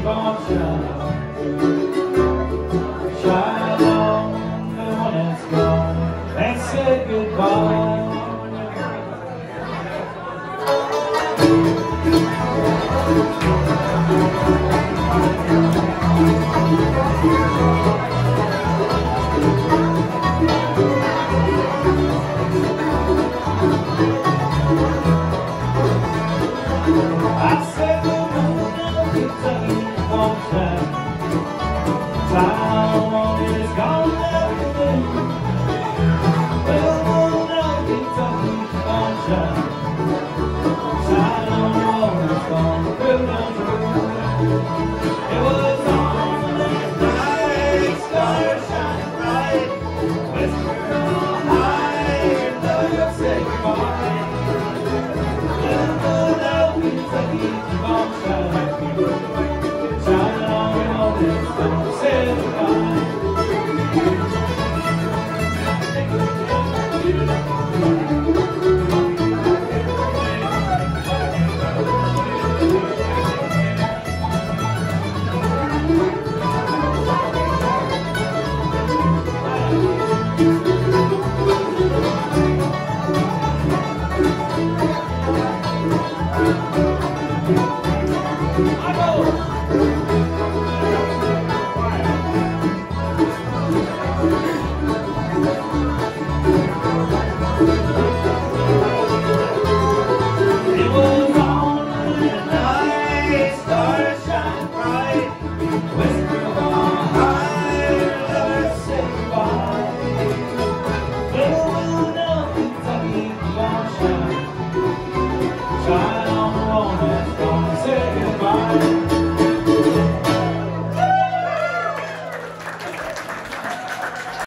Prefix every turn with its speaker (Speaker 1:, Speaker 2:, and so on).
Speaker 1: on shine. Shine on when it's gone and say goodbye. I said the moon of Kentucky won't shine. Time is gone everything. Well, the moon of Kentucky won't shine. Time is gone, true, not true. It was on that night, stars shining bright. Whisper on high, love say goodbye. Kentucky won't shine. Shine on this gonna say goodbye. Shine on the one that's gonna say goodbye.